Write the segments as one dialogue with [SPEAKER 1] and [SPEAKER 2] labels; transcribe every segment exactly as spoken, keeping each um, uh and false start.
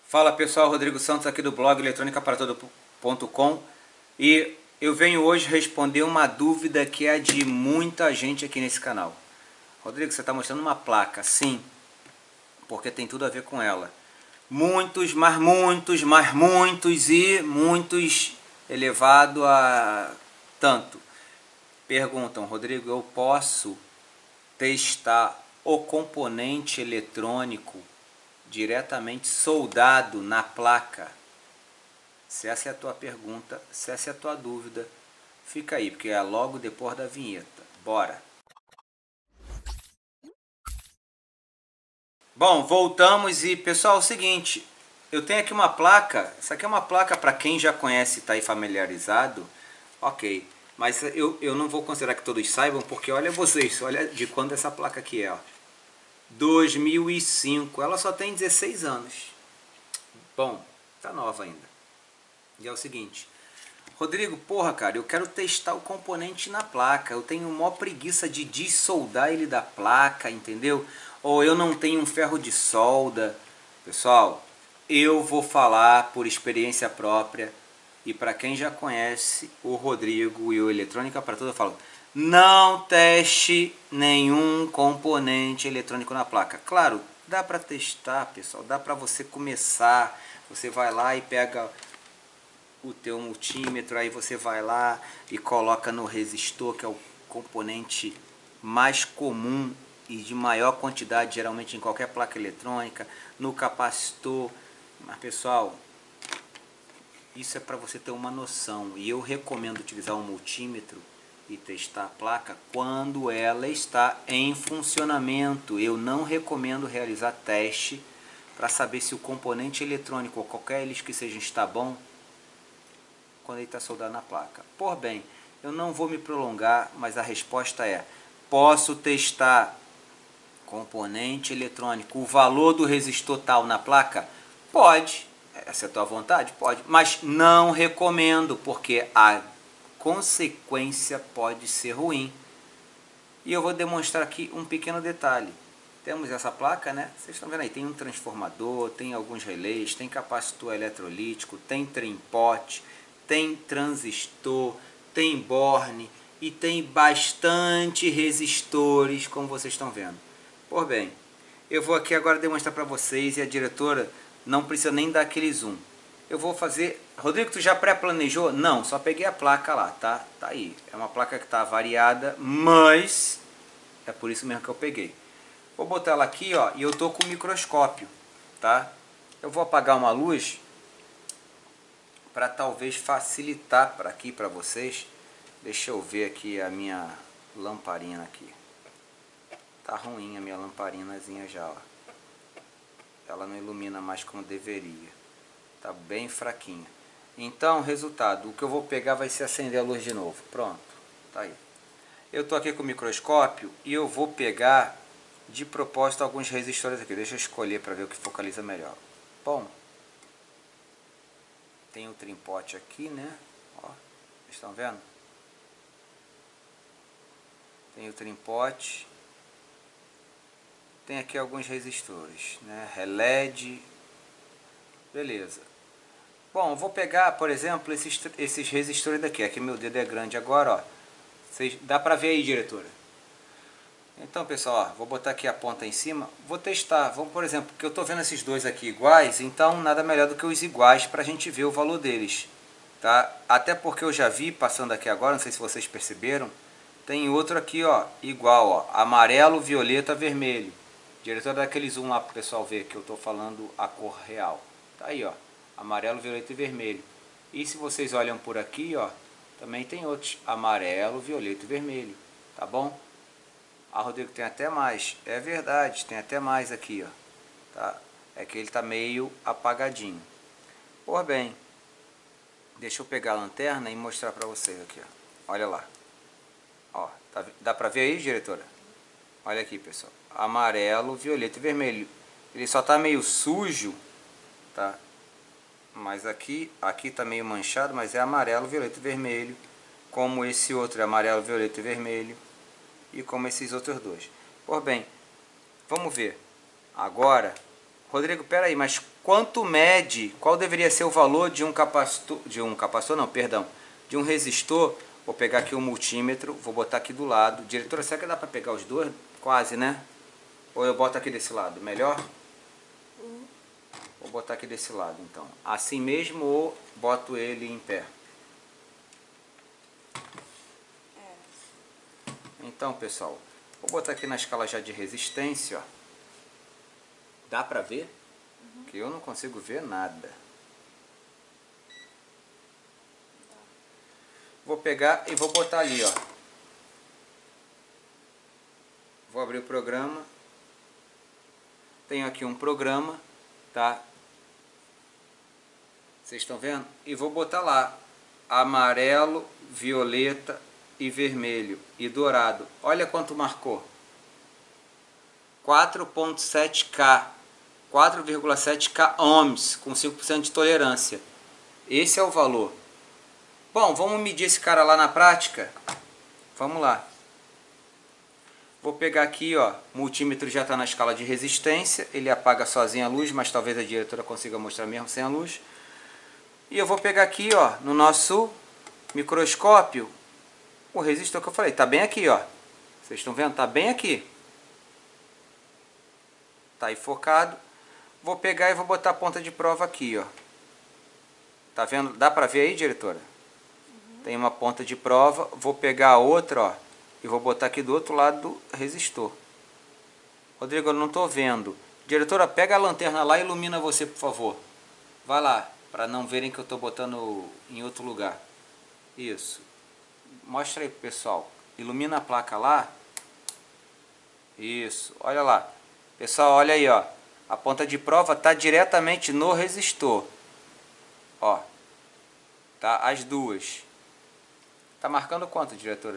[SPEAKER 1] Fala pessoal, Rodrigo Santos aqui do blog eletrônica para todo ponto com e eu venho hoje responder uma dúvida que é de muita gente aqui nesse canal. Rodrigo, você está mostrando uma placa? Sim, porque tem tudo a ver com ela. Muitos, mas muitos, mas muitos e muitos elevado a tanto. Perguntam, Rodrigo, eu posso testar o componente eletrônico diretamente soldado na placa? Se essa é a tua pergunta, se essa é a tua dúvida, fica aí, porque é logo depois da vinheta. Bora! Bom, voltamos e pessoal, é o seguinte, eu tenho aqui uma placa, essa aqui é uma placa para quem já conhece e está aí familiarizado, ok, mas eu, eu não vou considerar que todos saibam, porque olha vocês, olha de quando essa placa aqui é, ó. dois mil e cinco, ela só tem dezesseis anos. Bom, tá nova ainda. E é o seguinte, Rodrigo, porra cara, eu quero testar o componente na placa, eu tenho maior preguiça de dessoldar ele da placa, entendeu? Ou eu não tenho um ferro de solda. Pessoal, eu vou falar por experiência própria e para quem já conhece o Rodrigo e o Eletrônica para Tudo, eu falo, não teste nenhum componente eletrônico na placa. Claro, dá para testar, pessoal, dá para você começar, você vai lá e pega o teu multímetro, aí você vai lá e coloca no resistor, que é o componente mais comum e de maior quantidade, geralmente em qualquer placa eletrônica, no capacitor. Mas pessoal, isso é para você ter uma noção, e eu recomendo utilizar um multímetro e testar a placa quando ela está em funcionamento. Eu não recomendo realizar teste para saber se o componente eletrônico ou qualquer eles que seja está bom quando ele está soldado na placa. Por bem, eu não vou me prolongar, mas a resposta é: posso testar componente eletrônico, o valor do resistor tal na placa? Pode, essa é a tua vontade? Pode, mas não recomendo, porque a consequência pode ser ruim. E eu vou demonstrar aqui um pequeno detalhe. Temos essa placa, né? Vocês estão vendo aí, tem um transformador, tem alguns relés, tem capacitor eletrolítico, tem trem-pot, tem transistor, tem borne e tem bastante resistores, como vocês estão vendo. Por bem, eu vou aqui agora demonstrar para vocês, e a diretora não precisa nem dar aquele zoom. Eu vou fazer... Rodrigo, tu já pré-planejou? Não, só peguei a placa lá, tá? Tá aí. É uma placa que está variada, mas é por isso mesmo que eu peguei. Vou botar ela aqui, ó, e eu tô com o microscópio, tá? Eu vou apagar uma luz para talvez facilitar para aqui para vocês. Deixa eu ver aqui a minha lamparina aqui. Tá ruim a minha lamparinazinha já, ó. Ela não ilumina mais como deveria. Tá bem fraquinha. Então, resultado, o que eu vou pegar vai ser acender a luz de novo. Pronto, tá aí. Eu tô aqui com o microscópio e eu vou pegar de propósito alguns resistores aqui. Deixa eu escolher para ver o que focaliza melhor. Bom, tem o trem-pot aqui, né? Ó, vocês estão vendo? Tem o trem-pot. Tem aqui alguns resistores, né? Relé. Beleza. Bom, eu vou pegar, por exemplo, esses, esses resistores daqui. Aqui meu dedo é grande agora, ó. Vocês, dá pra ver aí, diretora? Então, pessoal, ó, vou botar aqui a ponta em cima. Vou testar. Vamos, por exemplo, porque eu tô vendo esses dois aqui iguais, então nada melhor do que os iguais pra gente ver o valor deles, tá? Até porque eu já vi, passando aqui agora, não sei se vocês perceberam, tem outro aqui, ó, igual, ó, amarelo, violeta, vermelho. Diretor, dá aquele zoom lá para o pessoal ver que eu estou falando a cor real. Tá aí, ó, amarelo, violeta e vermelho. E se vocês olham por aqui, ó, também tem outros, amarelo, violeta e vermelho, tá bom? Ah, Rodrigo, tem até mais. É verdade, tem até mais aqui, ó, tá? É que ele está meio apagadinho. Por bem, deixa eu pegar a lanterna e mostrar para vocês aqui, ó. Olha lá. Ó, tá, dá para ver aí, diretora? Olha aqui, pessoal. Amarelo, violeta e vermelho. Ele só tá meio sujo, tá? Mas aqui, aqui tá meio manchado, mas é amarelo, violeta e vermelho. Como esse outro é amarelo, violeta e vermelho. E como esses outros dois. Por bem, vamos ver. Agora, Rodrigo, peraí, mas quanto mede, qual deveria ser o valor de um capacitor, de um capacitor não, perdão, de um resistor? Vou pegar aqui o multímetro, vou botar aqui do lado. Diretora, será que dá para pegar os dois? Quase, né? Ou eu boto aqui desse lado, melhor? Uhum. Vou botar aqui desse lado, então. Assim mesmo ou boto ele em pé? É. Então, pessoal, vou botar aqui na escala já de resistência, ó. Dá pra ver? Uhum. Que eu não consigo ver nada. Vou pegar e vou botar ali, ó. Vou abrir o programa. Tenho aqui um programa, tá? Vocês estão vendo? E vou botar lá amarelo, violeta e vermelho e dourado. Olha quanto marcou. quatro ponto sete K. quatro vírgula sete K ohms com cinco por cento de tolerância. Esse é o valor. Bom, vamos medir esse cara lá na prática? Vamos lá. Vou pegar aqui, ó, o multímetro já está na escala de resistência, ele apaga sozinho a luz, mas talvez a diretora consiga mostrar mesmo sem a luz. E eu vou pegar aqui, ó, no nosso microscópio, o resistor que eu falei, tá bem aqui, ó. Vocês estão vendo? Tá bem aqui. Tá aí focado. Vou pegar e vou botar a ponta de prova aqui, ó. Tá vendo? Dá pra ver aí, diretora? Uhum. Tem uma ponta de prova, vou pegar a outra, ó. E vou botar aqui do outro lado do resistor. Rodrigo, eu não estou vendo. Diretora, pega a lanterna lá e ilumina você, por favor. Vai lá, para não verem que eu estou botando em outro lugar. Isso. Mostra aí pro pessoal. Ilumina a placa lá. Isso. Olha lá. Pessoal, olha aí, ó. A ponta de prova está diretamente no resistor. Ó. Tá? As duas. Tá marcando quanto, diretora?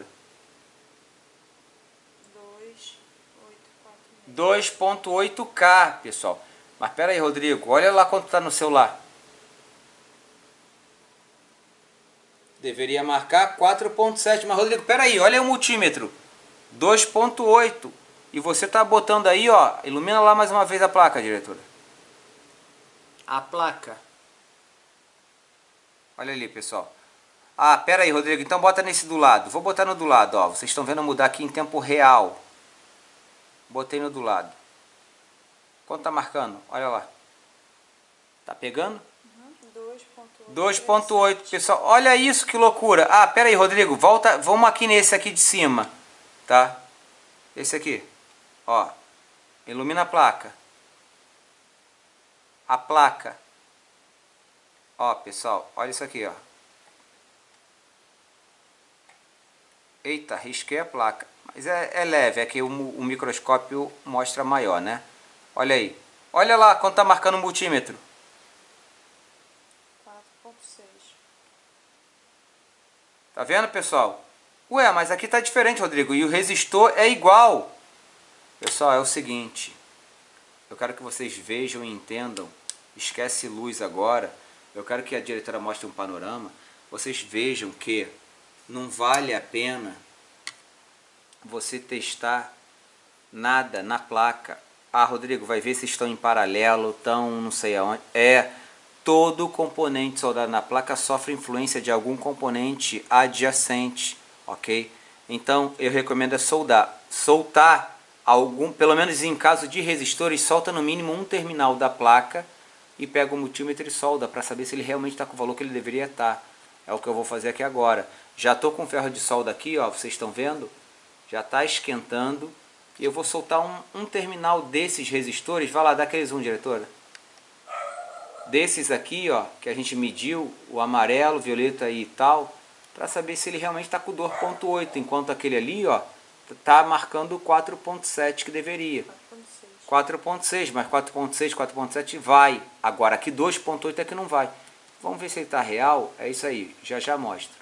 [SPEAKER 1] dois ponto oito K, pessoal. Mas pera aí, Rodrigo, olha lá quanto está no celular. Deveria marcar quatro ponto sete, mas Rodrigo, pera aí, olha o multímetro. dois ponto oito. E você tá botando aí, ó, ilumina lá mais uma vez a placa, diretora. A placa. Olha ali, pessoal. Ah, pera aí, Rodrigo, então bota nesse do lado. Vou botar no do lado, ó. Vocês estão vendo mudar aqui em tempo real. Botei no do lado. Quanto tá marcando? Olha lá. Tá pegando? Uhum, dois ponto oito, pessoal. Olha isso, que loucura. Ah, pera aí, Rodrigo. Volta, vamos aqui nesse aqui de cima. Tá? Esse aqui. Ó. Ilumina a placa. A placa. Ó, pessoal. Olha isso aqui, ó. Eita, risquei a placa. Mas é, é leve, é que o, o microscópio mostra maior, né? Olha aí. Olha lá quanto tá marcando o multímetro. quatro ponto seis. Tá vendo, pessoal? Ué, mas aqui tá diferente, Rodrigo. E o resistor é igual. Pessoal, é o seguinte. Eu quero que vocês vejam e entendam. Esquece luz agora. Eu quero que a diretora mostre um panorama. Vocês vejam que não vale a pena você testar nada na placa. Ah, Rodrigo, vai ver se estão em paralelo, estão não sei aonde. É, todo componente soldado na placa sofre influência de algum componente adjacente, ok? Então, eu recomendo é soldar. Soltar algum, pelo menos em caso de resistores, solta no mínimo um terminal da placa e pega o multímetro e solda para saber se ele realmente está com o valor que ele deveria estar. É o que eu vou fazer aqui agora. Já estou com o ferro de solda aqui, ó, vocês estão vendo? Já está esquentando. E eu vou soltar um, um terminal desses resistores. Vai lá, dá aquele zoom, diretora. Desses aqui, ó, que a gente mediu, o amarelo, violeta e tal, para saber se ele realmente está com o dois ponto oito, enquanto aquele ali, ó, está marcando quatro ponto sete que deveria. quatro ponto seis, mas quatro ponto seis, quatro ponto sete vai. Agora aqui dois ponto oito é que não vai. Vamos ver se ele está real. É isso aí, já já mostro.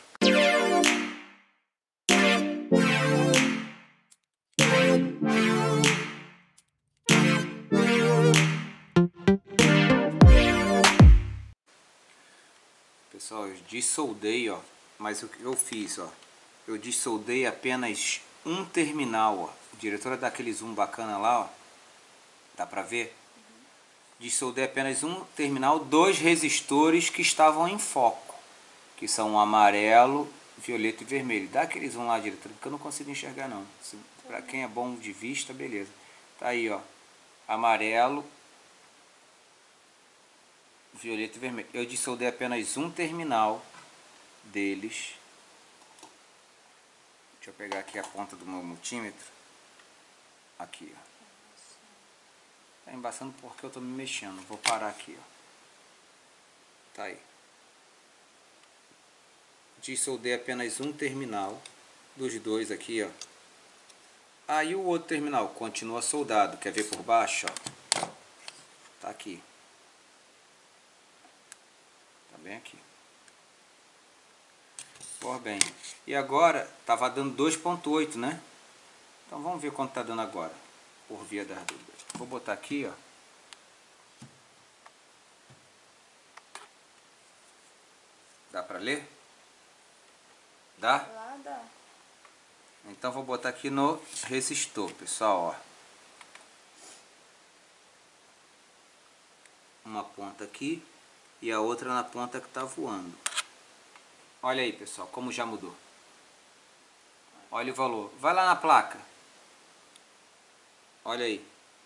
[SPEAKER 1] Pessoal, eu dissoldei, ó, mas o que eu fiz, ó, eu dissoldei apenas um terminal, ó. A diretora dá aquele zoom bacana lá, ó, dá pra ver? Uhum. dissolver apenas um terminal dos resistores que estavam em foco, que são o amarelo, violeta e vermelho. Dá aquele zoom lá, diretor, porque eu não consigo enxergar não. Para quem é bom de vista, beleza. Tá aí, ó, amarelo, violeta e vermelho. Eu dissolver apenas um terminal deles. Deixa eu pegar aqui a ponta do meu multímetro. Aqui, ó. Tá embaçando porque eu tô me mexendo. Vou parar aqui, ó. Tá aí. Dissolver apenas um terminal dos dois aqui, ó. Aí o outro terminal continua soldado. Quer ver por baixo, ó? Tá aqui. Tá bem aqui. Por bem. E agora tava dando dois ponto oito, né? Então vamos ver quanto tá dando agora, por via das dúvidas. Vou botar aqui, ó. Dá pra ler? Dá?
[SPEAKER 2] Lá dá.
[SPEAKER 1] Então vou botar aqui no resistor, pessoal, ó. Uma ponta aqui e a outra na ponta que tá voando. Olha aí, pessoal, como já mudou. Olha o valor. Vai lá na placa. Olha aí.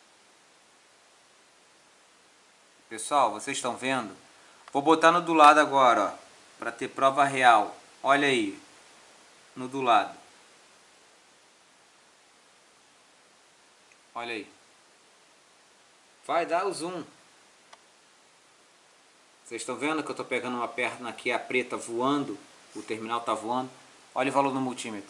[SPEAKER 1] Pessoal, vocês estão vendo? Vou botar no do lado agora, ó, para ter prova real. Olha aí, no do lado. Olha aí. Vai dar o zoom. Vocês estão vendo que eu estou pegando uma perna aqui, a preta voando, o terminal está voando. Olha o valor no multímetro.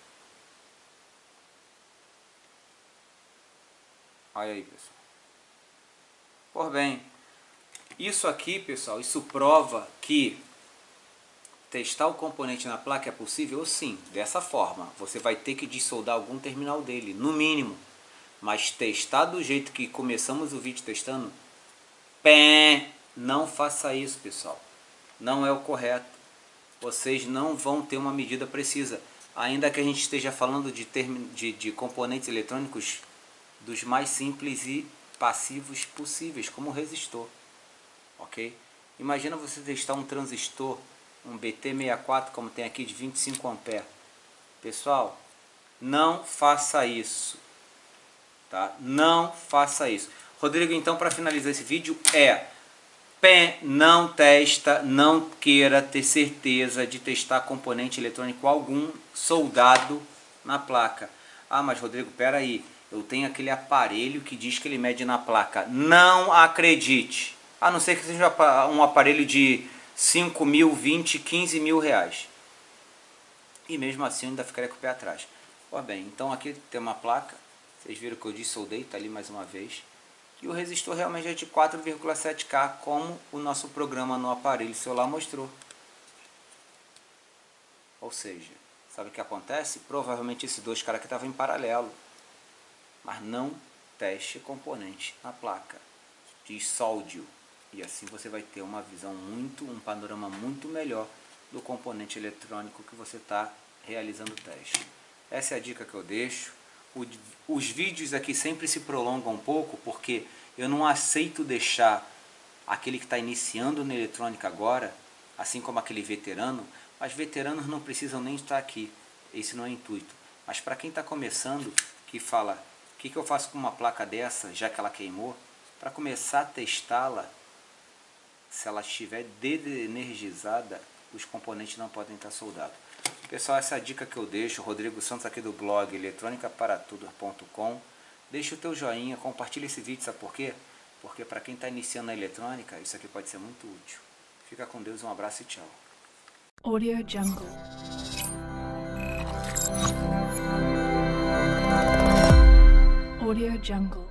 [SPEAKER 1] Olha aí, pessoal. Por bem, isso aqui, pessoal, isso prova que testar o componente na placa é possível? Sim, dessa forma. Você vai ter que dessoldar algum terminal dele, no mínimo. Mas testar do jeito que começamos o vídeo testando, pé, não faça isso, pessoal. Não é o correto. Vocês não vão ter uma medida precisa. Ainda que a gente esteja falando de, de, de componentes eletrônicos dos mais simples e passivos possíveis, como o resistor. Ok? Imagina você testar um transistor, um B T sessenta e quatro, como tem aqui, de vinte e cinco amperes. Pessoal, não faça isso. Tá? Não faça isso. Rodrigo, então, para finalizar esse vídeo, é... Pé, não testa, não queira ter certeza de testar componente eletrônico algum soldado na placa. Ah, mas Rodrigo, pera aí, eu tenho aquele aparelho que diz que ele mede na placa. Não acredite, a não ser que seja um aparelho de cinco mil, vinte, quinze mil reais. E mesmo assim eu ainda ficaria com o pé atrás. Ó, bem, então aqui tem uma placa, vocês viram que eu dissoldei, tá ali mais uma vez. E o resistor realmente é de quatro vírgula sete K, como o nosso programa no aparelho celular mostrou. Ou seja, sabe o que acontece? Provavelmente esses dois caras aqui estavam em paralelo. Mas não teste componente na placa. Dissolde-o. E assim você vai ter uma visão muito, um panorama muito melhor do componente eletrônico que você está realizando o teste. Essa é a dica que eu deixo. O, os vídeos aqui sempre se prolongam um pouco, porque eu não aceito deixar aquele que está iniciando na eletrônica agora, assim como aquele veterano, mas veteranos não precisam nem estar aqui, esse não é o intuito. Mas para quem está começando, que fala, o que, que eu faço com uma placa dessa, já que ela queimou, para começar a testá-la, se ela estiver desenergizada, os componentes não podem estar soldados. Pessoal, essa é a dica que eu deixo. Rodrigo Santos aqui do blog eletrônica para tudo ponto com. Deixa o teu joinha, compartilha esse vídeo, sabe por quê? Porque para quem está iniciando na eletrônica, isso aqui pode ser muito útil. Fica com Deus, um abraço e tchau.
[SPEAKER 3] Audio Jungle. Audio Jungle.